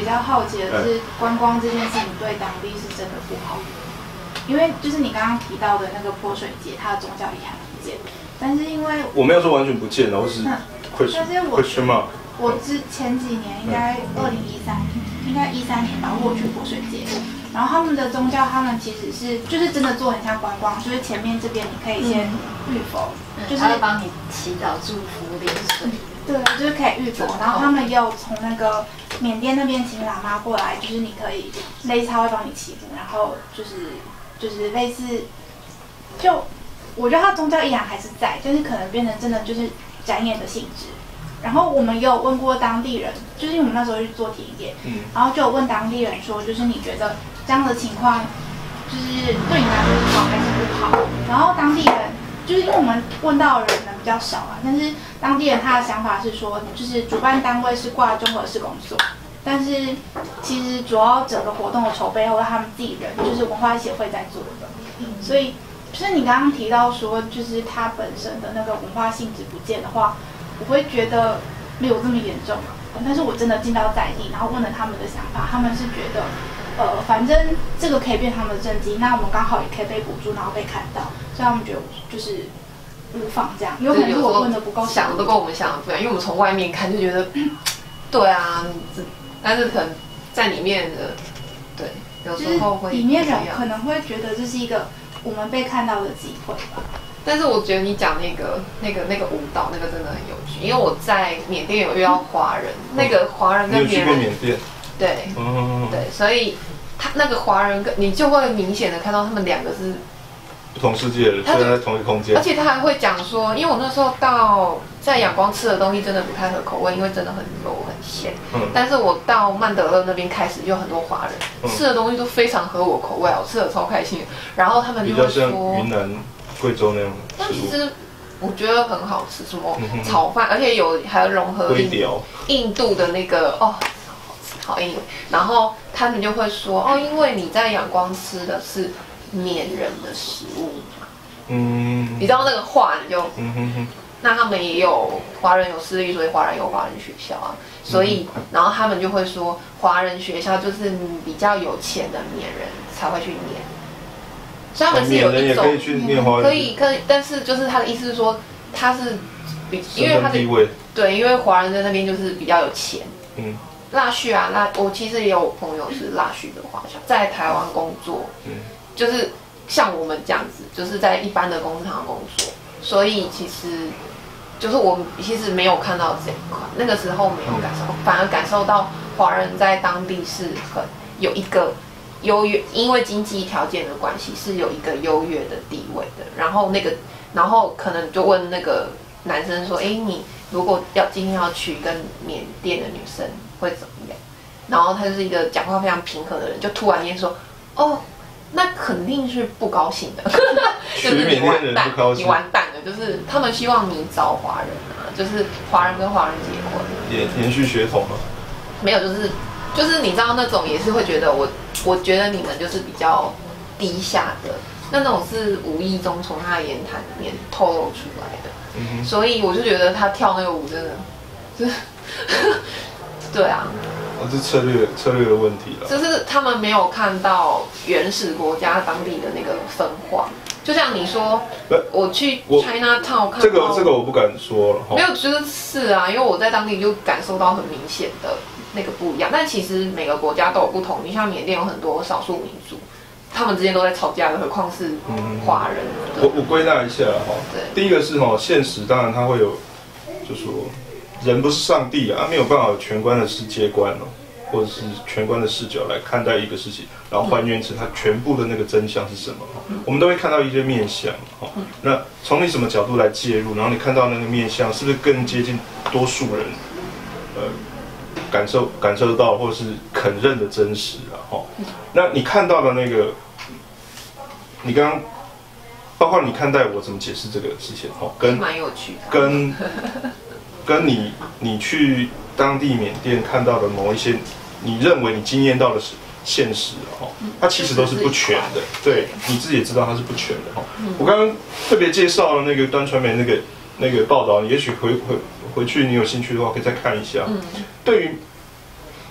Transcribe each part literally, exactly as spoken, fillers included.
比较好奇的是，观光这件事情对当地是真的不好的，因为就是你刚刚提到的那个泼水节，它的宗教意涵不见，但是因为我没有说完全不见了，我只是 question mark。 我之前几年应该二零一三，应该一三年吧，我去泼水节，然后他们的宗教，他们其实是就是真的做很像观光，就是前面这边你可以先浴佛， 嗯、 就是他会帮你祈祷、祝福、淋水。 对，就是可以浴佛，然后他们也有从那个缅甸那边请喇嘛过来，就是你可以类似他会帮你祈福，然后就是就是类似，就我觉得他宗教依然还是在，但是可能变成真的就是展演的性质。然后我们也有问过当地人，就是因为我们那时候去做体验，嗯，然后就有问当地人说，就是你觉得这样的情况，就是对你来说是好还是不好？然后当地人就是因为我们问到的人可能比较少啊，但是当地人他的想法是说，就是主办单位是挂综合市公所，但是其实主要整个活动的筹备或者他们自己人，就是文化协会在做的，嗯，所以就是你刚刚提到说，就是它本身的那个文化性质不见的话。我会觉得没有这么严重，但是我真的进到在地，然后问了他们的想法，他们是觉得，呃，反正这个可以变他们的政绩，那我们刚好也可以被补助，然后被看到，所以他们觉得就是无妨这样。有可能是我问的不够想的都跟我们想的不一样，因为我们从外面看就觉得，对啊，但是可能在里面的，对，有时候会里面人可能会觉得这是一个我们被看到的机会吧。 但是我觉得你讲那个、那个、那个舞蹈，那个真的很有趣，因为我在缅甸有遇到华人，嗯、那个华人跟缅人， 缅甸， 对，嗯、对，所以他那个华人跟你就会明显的看到他们两个是不同世界的，虽然在同一个空间， 而且他还会讲说，因为我那时候到在仰光吃的东西真的不太合口味，因为真的很油很咸，嗯，但是我到曼德勒那边开始就很多华人、嗯、吃的东西都非常合我口味，我吃的超开心，然后他们就会说， 比较像云南。贵州那样的， 但其实我觉得很好吃，什么炒饭，而且有还有融合印印度的那个哦，好硬。然后他们就会说哦，因为你在仰光吃的是缅人的食物嘛，嗯，你知道那个话你就，嗯哼哼，那他们也有华人有私立，所以华人有华人学校啊，所以然后他们就会说华人学校就是比较有钱的缅人才会去念。所以他们是有一种、 可以去念华人， 可以可以，但是就是他的意思是说，他是比因为他的对，因为华人在那边就是比较有钱。嗯，腊戌啊，腊我其实也有朋友是腊戌的华侨，在台湾工作，嗯，就是像我们这样子，就是在一般的公司行工作，所以其实就是我们其实没有看到这一块，那个时候没有感受，反而感受到华人在当地是很有一个。优越，因为经济条件的关系，是有一个优越的地位的。然后那个，然后可能就问那个男生说：“哎，你如果要今天要去跟缅甸的女生会怎么样？”然后他就是一个讲话非常平和的人，就突然间说：“哦，那肯定是不高兴的，就是你完蛋，你完蛋了。就是他们希望你找华人啊，就是华人跟华人结婚， 延延续血统吗？ 没有，就是。”就是你知道那种也是会觉得我，我觉得你们就是比较低下的，那种是无意中从他的言谈里面透露出来的，嗯、所以我就觉得他跳那个舞真的，就是对啊， 哦，这策略策略的问题了， 就是他们没有看到原始国家当地的那个分化，就像你说，我去 China Town 看到这个这个我不敢说了， 没有，就是是啊，因为我在当地就感受到很明显的。那个不一样，但其实每个国家都有不同。你像缅甸有很多少数民族，他们之间都在吵架的，何况是华人。 嗯、我我归纳一下哈，第一个是哈，现实当然它会有，就说人不是上帝啊，没有办法有全观的世界观哦，或者是全观的视角来看待一个事情，然后还原成它全部的那个真相是什么。嗯、我们都会看到一些面向哈，嗯、那从你什么角度来介入，然后你看到那个面向是不是更接近多数人？呃。感受感受到或是肯认的真实啊，哈，那你看到的那个，你刚刚，包括你看待我怎么解释这个事情，哈，跟蛮有趣的， 跟跟你你去当地缅甸看到的某一些，你认为你经验到的是现实，哈，它其实都是不全的，对，你自己也知道它是不全的，哈。我刚刚特别介绍了那个端传媒那个那个报道，也许回回回去你有兴趣的话，可以再看一下。嗯、对于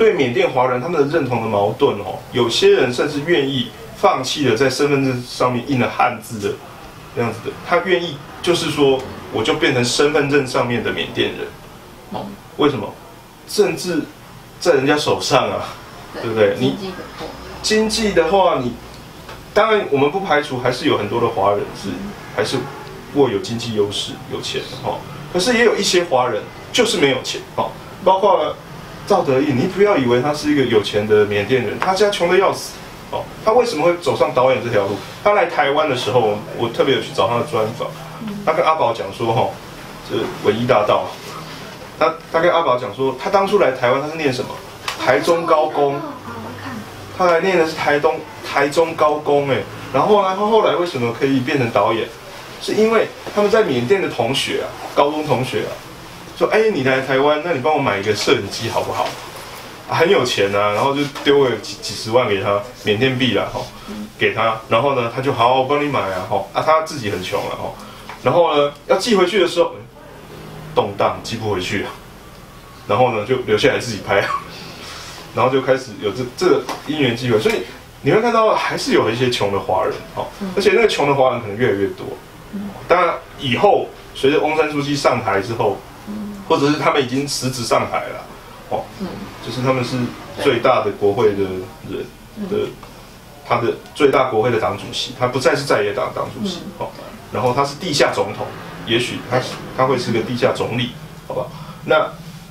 对缅甸华人他们的认同的矛盾哦，有些人甚至愿意放弃了在身份证上面印了汉字的这样子的，他愿意就是说，我就变成身份证上面的缅甸人。哦，为什么？政治在人家手上啊，对不对？你经济的话，你当然我们不排除还是有很多的华人是还是握有经济优势、有钱的哈。可是也有一些华人就是没有钱哦，包括赵德胤，你不要以为他是一个有钱的缅甸人，他家穷得要死哦。他为什么会走上导演这条路？他来台湾的时候，我特别有去找他的专访，他跟阿宝讲说哈，这文艺大道，他他跟阿宝讲说，他当初来台湾他是念什么？台中高工，他来念的是台东台中高工哎，然后呢，他后来为什么可以变成导演？是因为他们在缅甸的同学啊，高中同学啊，说，哎，你来台湾，那你帮我买一个摄影机好不好？啊、很有钱啊，然后就丢了几几十万给他，缅甸币啦，哈，给他，然后呢，他就好，我帮你买啊，哈，啊，他自己很穷了，哈，然后呢，要寄回去的时候，动荡寄不回去啊，然后呢，就留下来自己拍，然后就开始有这这个因缘机会，所以你会看到还是有一些穷的华人，哈，而且那个穷的华人可能越来越多。当然，以后随着翁山书记上台之后，或者是他们已经实质上台了，哦，就是他们是最大的国会的人的，他的最大国会的党主席，他不再是在野党党主席，哦，然后他是地下总统，也许他他会是个地下总理，好吧？那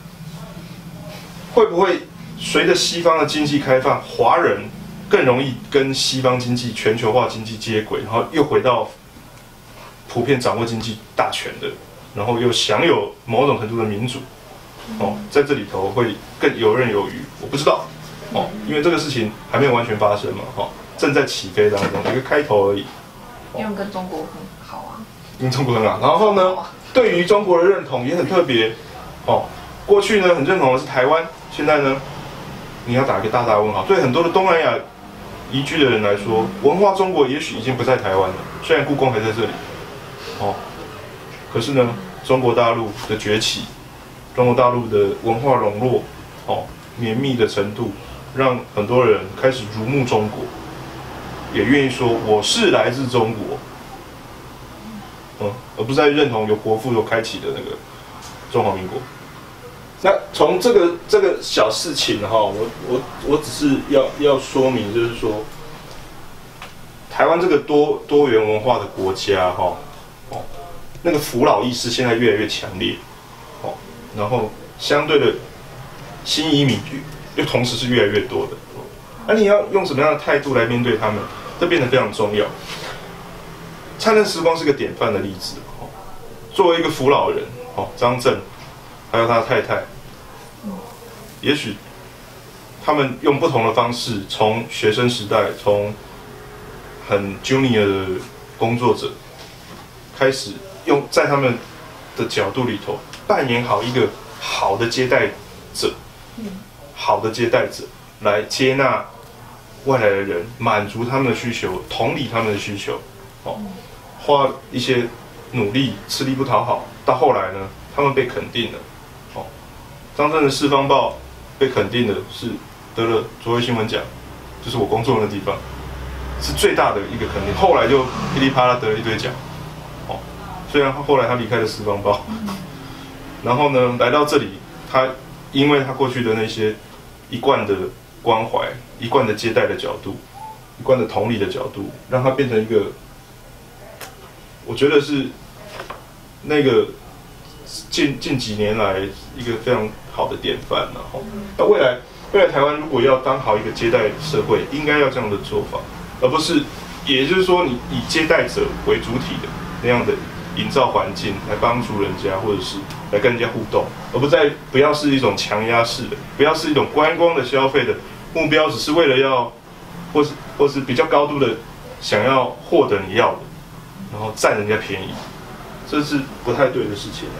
会不会随着西方的经济开放，华人更容易跟西方经济、全球化经济接轨，然后又回到普遍掌握经济大权的，然后又享有某种程度的民主，哦，在这里头会更游刃有余。我不知道，哦，因为这个事情还没有完全发生嘛，哦，正在起飞当中，一个开头而已。 因为跟中国很好啊， 跟中国很好。然后呢，对于中国的认同也很特别，哦，过去呢很认同的是台湾，现在呢，你要打一个大大问号。对很多的东南亚移居的人来说，文化中国也许已经不在台湾了，虽然故宫还在这里。哦，可是呢，中国大陆的崛起，中国大陆的文化笼络，哦，绵密的程度，让很多人开始如沐中国，也愿意说我是来自中国，嗯，而不再认同由国父所开启的那个中华民国。那从这个这个小事情哈，我我我只是要要说明，就是说，台湾这个多多元文化的国家哈。哦，那个扶老意识现在越来越强烈，哦，然后相对的新移民又同时是越来越多的，那、啊、你要用什么样的态度来面对他们，这变得非常重要。灿烂时光是个典范的例子，哦，作为一个扶老人，哦，张震还有他的太太，也许他们用不同的方式，从学生时代，从很 junior 的工作者。开始用在他们的角度里头扮演好一个好的接待者，好的接待者来接纳外来的人，满足他们的需求，同理他们的需求，哦，花一些努力，吃力不讨好，到后来呢，他们被肯定了，哦，张震的《四方报》被肯定的是得了卓越新闻奖，就是我工作的地方，是最大的一个肯定，后来就噼里啪啦得了一堆奖。虽然后来他离开了《四方报》，然后呢，来到这里，他因为他过去的那些一贯的关怀、一贯的接待的角度、一贯的同理的角度，让他变成一个，我觉得是那个近近几年来一个非常好的典范然后，那未来未来台湾如果要当好一个接待社会，应该要这样的做法，而不是，也就是说，你以接待者为主体的那样的。营造环境来帮助人家，或者是来跟人家互动，而不再不要是一种强压式的，不要是一种观光的消费的目标，只是为了要，或是或是比较高度的想要获得你要的，然后占人家便宜，这是不太对的事情。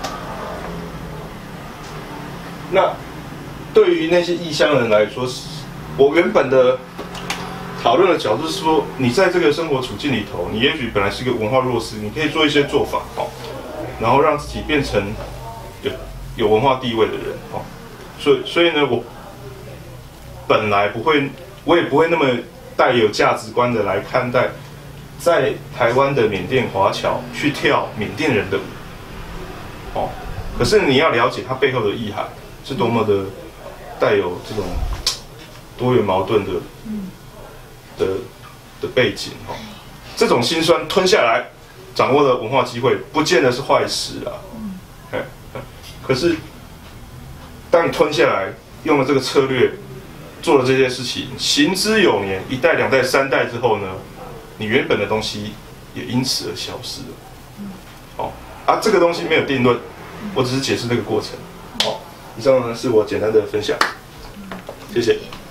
那对于那些异乡人来说，我原本的。讨论的角度是说，你在这个生活处境里头，你也许本来是一个文化弱势，你可以做一些做法，哦，然后让自己变成有有文化地位的人，哦，所以所以呢，我本来不会，我也不会那么带有价值观的来看待，在台湾的缅甸华侨去跳缅甸人的舞，哦，可是你要了解它背后的意涵是多么的带有这种多元矛盾的的的背景哦，这种辛酸吞下来，掌握了文化机会，不见得是坏事啊，嗯，可是当你吞下来，用了这个策略。做了这些事情，行之有年，一代、两代、三代之后呢，你原本的东西也因此而消失了。好，啊，这个东西没有定论，我只是解释这个过程。好，以上呢是我简单的分享，谢谢。